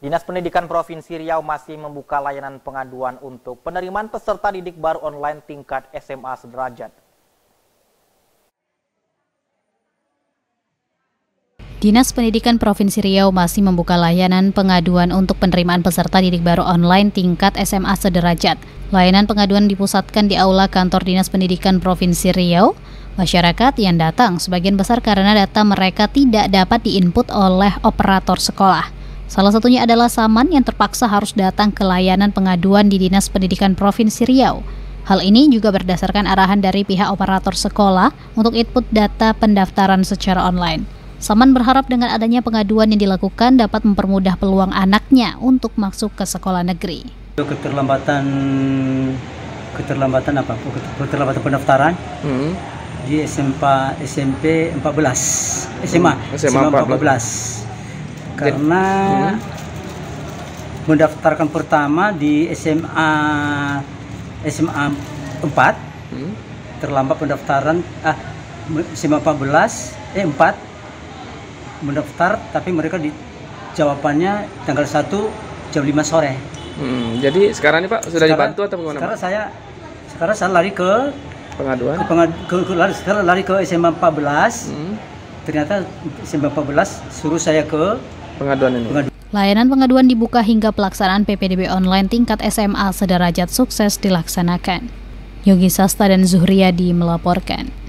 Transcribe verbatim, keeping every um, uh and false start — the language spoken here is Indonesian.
Dinas Pendidikan Provinsi Riau masih membuka layanan pengaduan untuk penerimaan peserta didik baru online tingkat S M A sederajat. Dinas Pendidikan Provinsi Riau masih membuka layanan pengaduan untuk penerimaan peserta didik baru online tingkat S M A sederajat. Layanan pengaduan dipusatkan di Aula Kantor Dinas Pendidikan Provinsi Riau. Masyarakat yang datang sebagian besar karena data mereka tidak dapat diinput oleh operator sekolah. Salah satunya adalah Saman yang terpaksa harus datang ke layanan pengaduan di Dinas Pendidikan Provinsi Riau. Hal ini juga berdasarkan arahan dari pihak operator sekolah untuk input data pendaftaran secara online. Saman berharap dengan adanya pengaduan yang dilakukan dapat mempermudah peluang anaknya untuk masuk ke sekolah negeri. Keterlambatan keterlambatan apa? Keterlambatan pendaftaran hmm. di S M P empat belas, S M A, hmm. S M A empat belas. Karena hmm. mendaftarkan pertama di S M A S M A empat, hmm. terlambat pendaftaran ah S M A empat belas eh empat mendaftar, tapi mereka di jawabannya tanggal satu jam lima sore. Hmm, jadi sekarang ini Pak sudah sekarang, dibantu atau bagaimana? Sekarang Pak? saya sekarang saya lari ke pengaduan. Ke, pengad, ke, ke lari sekarang lari ke S M A empat belas. Hmm. Ternyata S M A empat belas suruh saya ke pengaduan ini. Pengaduan. Layanan pengaduan dibuka hingga pelaksanaan P P D B online tingkat S M A sederajat sukses dilaksanakan. Yogi Sasta dan Zuhriyadi melaporkan.